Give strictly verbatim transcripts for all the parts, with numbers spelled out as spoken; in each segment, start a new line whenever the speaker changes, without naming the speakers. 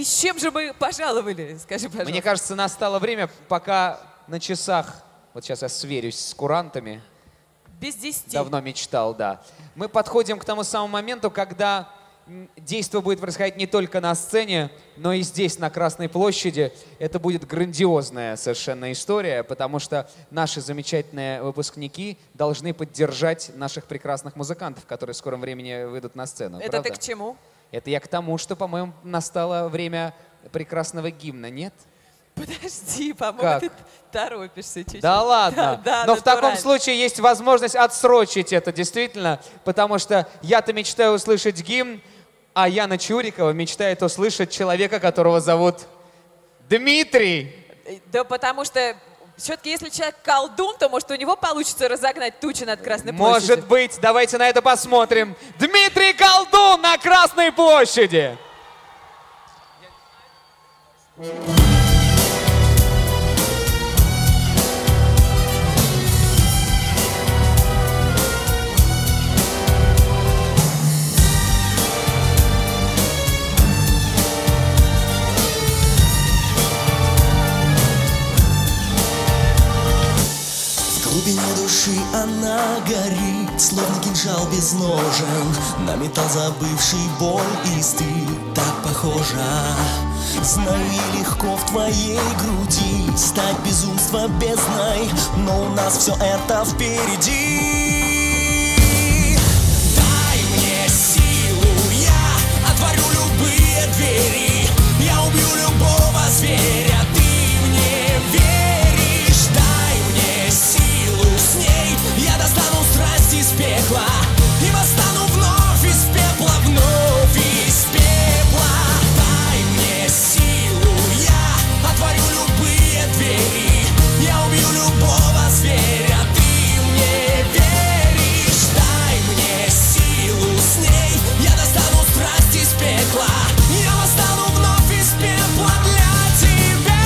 с чем же мы пожаловали, скажи, пожалуйста.
Мне кажется, настало время, пока на часах, вот сейчас я сверюсь с курантами.
Без десяти.
Давно мечтал, да. Мы подходим к тому самому моменту, когда действие будет происходить не только на сцене, но и здесь, на Красной площади. Это будет грандиозная совершенно история, потому что наши замечательные выпускники должны поддержать наших прекрасных музыкантов, которые в скором времени выйдут на сцену.
Это
правда?
ты к чему?
Это я к тому, что, по-моему, настало время прекрасного гимна, нет?
Подожди, по-моему,
Как?
ты торопишься чуть-чуть.
Да ладно.
Да, да,
Но в таком
натурально.
случае есть возможность отсрочить это, действительно, потому что я-то мечтаю услышать гимн, а Яна Чурикова мечтает услышать человека, которого зовут Дмитрий.
Да потому что все-таки если человек колдун, то может у него получится разогнать тучи над Красной площадью.
Может быть, давайте на это посмотрим. Дмитрий Колдун на Красной площади.
В глубине души она горит, словно кинжал без ножен. На металл забывший боль и стыд так похожа. Знаю, и легко в твоей груди стать безумства бездной, но у нас все это впереди. Дай мне силу, я отворю любые двери, я убью любого зверя, ты мне веришь. Дай мне силу, с ней я достану страсть из пекла и восстану вновь из пепла, вновь из пепла. Дай мне силу, я отворю любые двери, я убью любого зверя, ты мне веришь. Дай мне силу, с ней я достану страсть из пекла, я восстану вновь из пепла для тебя.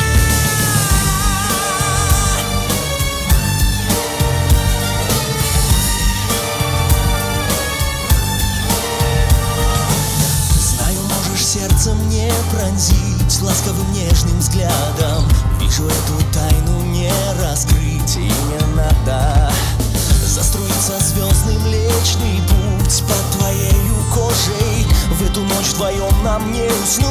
Знаю, можешь сердце мне пронзить ласковым нежным взглядом. Вижу, эту тайну не раскрыть и не надо. Заструится звездный млечный путь под твоею кожей. В эту ночь вдвоем нам не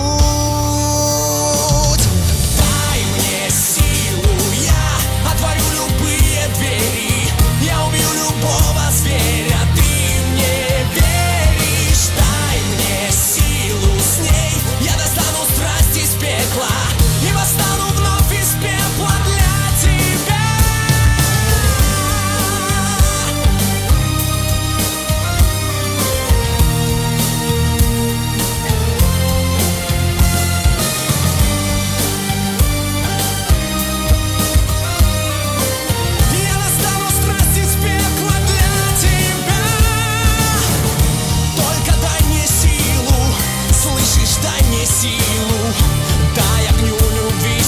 уснуть. Дай мне силу, я отворю любые двери, я убью любого зверя, ты мне веришь. Дай мне силу, с ней я достану страсть из пекла и восстану вновь из пепла для тебя. Я достану страсть из пекла для тебя. Только дай мне силу, слышишь, дай мне силу, дай огню любви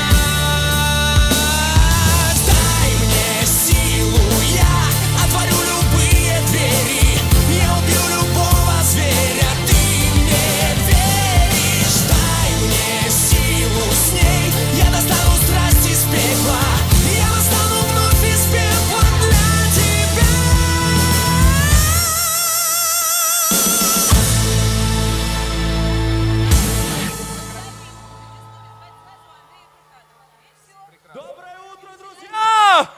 сиять. Дай мне силу, я отворю любые двери, я убью любого зверя, ты мне веришь. Дай мне силу, с ней я достану страсть из пекла, я восстану вновь из пепла для тебя.
Доброе утро, друзья!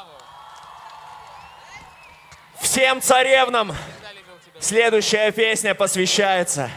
Всем царевнам следующая песня посвящается.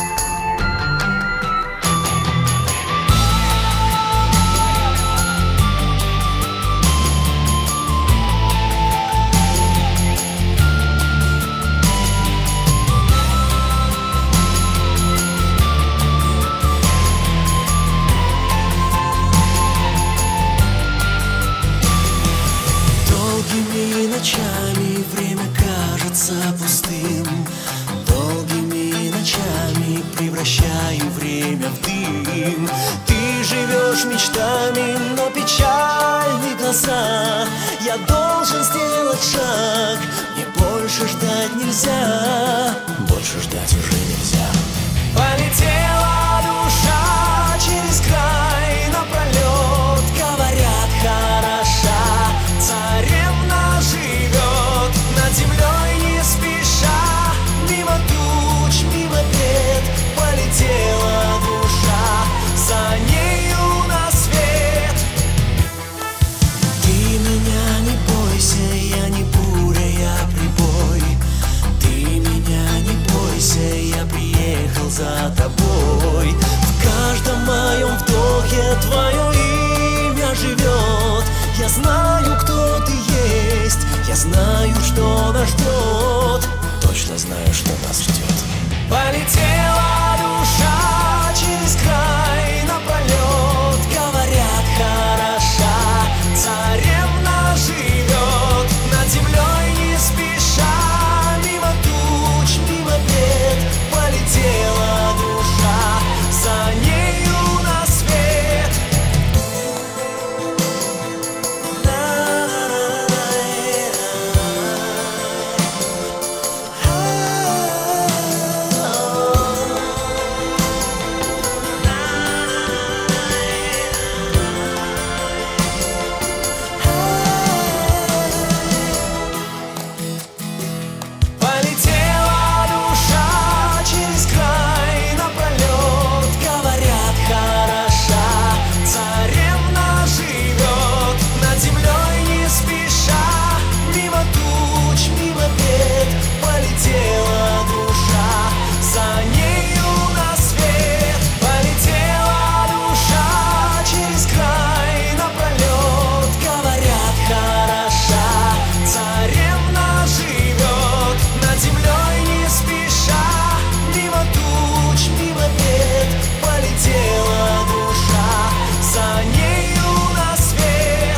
Дай ночами время кажется пустым, долгими ночами превращаю время в дым. Ты живешь мечтами, но печальны глаза. Я должен сделать шаг, мне больше ждать нельзя. Больше ждать уже нельзя. Полетела душа через край напролет, говорят, хороша. Царевна живет над землей не спеша, мимо туч, мимо бед. Полетела душа, за нею на свет. Ты меня не бойся, я не буря, я прибой. Ты меня не бойся, я приехал за тобой. В каждом моем вдохе твое имя живет. Я знаю, кто ты есть, я знаю, что нас ждет. Точно знаю, что нас ждет. Полетела душа через край напролет, говорят, хороша. Царевна живет над землей не спеша, мимо туч, мимо бед. Полетела душа, за нею на свет. Полетела душа через край напролет, говорят, хороша. Царевна живет над землей не спеша, мимо туч, мимо бед. Полетела душа, за нею на свет. Полетела душа через край напролет, говорят, хороша. Царевна живет над землей не спеша, мимо туч, мимо бед. Полетела душа, за нею на свет.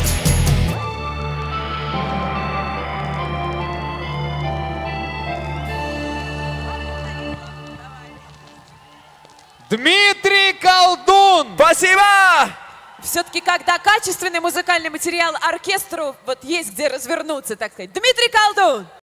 Дмитрий Колдун!
Спасибо!
Все-таки, когда качественный музыкальный материал оркестру, вот есть где развернуться, так сказать. Дмитрий Колдун!